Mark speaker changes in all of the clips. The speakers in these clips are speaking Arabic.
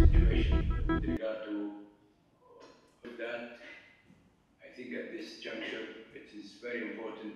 Speaker 1: situation with regard to that. I think at this juncture it is very important.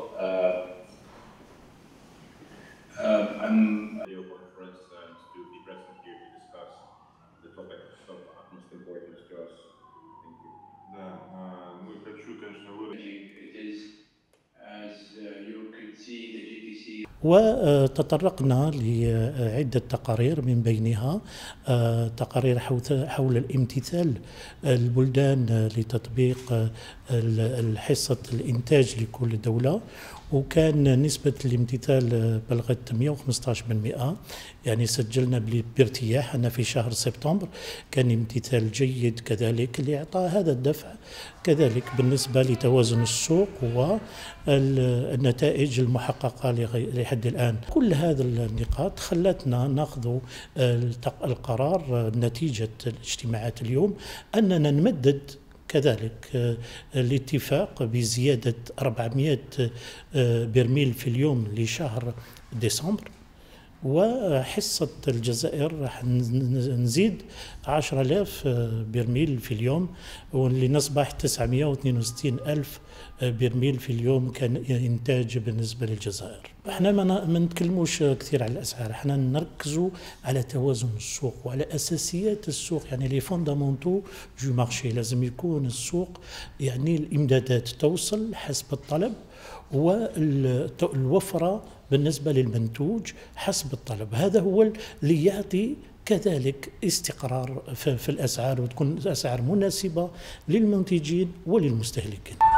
Speaker 1: I'm
Speaker 2: video conference and to be present here to discuss the topics of utmost importance to us. Thank you.
Speaker 3: Да, ну и хочу, конечно, выразить.
Speaker 1: it is, as you could see, the GTC.
Speaker 4: وتطرقنا لعدة تقارير من بينها تقارير حول الامتثال البلدان لتطبيق حصة الإنتاج لكل دولة، وكان نسبة الامتثال بلغت 115%. يعني سجلنا بارتياح أن في شهر سبتمبر كان امتثال جيد كذلك لإعطاء هذا الدفع كذلك بالنسبة لتوازن السوق والنتائج المحققة لحد الآن. كل هذه النقاط خلتنا ناخذ القرار نتيجة الاجتماعات اليوم أننا نمدد كذلك الاتفاق بزيادة 400 برميل في اليوم لشهر ديسمبر، وحصة الجزائر راح نزيد 10,000 برميل في اليوم لنصبح 962 ألف برميل في اليوم كإنتاج بالنسبة للجزائر. احنا ما نتكلموش كثير على الأسعار، احنا نركزوا على توازن السوق وعلى أساسيات السوق، يعني لي فوندامونتو جو مارشي. لازم يكون السوق يعني الإمدادات توصل حسب الطلب والوفرة بالنسبة للمنتوج حسب الطلب. هذا هو اللي يعطي كذلك استقرار في الأسعار، وتكون الأسعار مناسبة للمنتجين وللمستهلكين.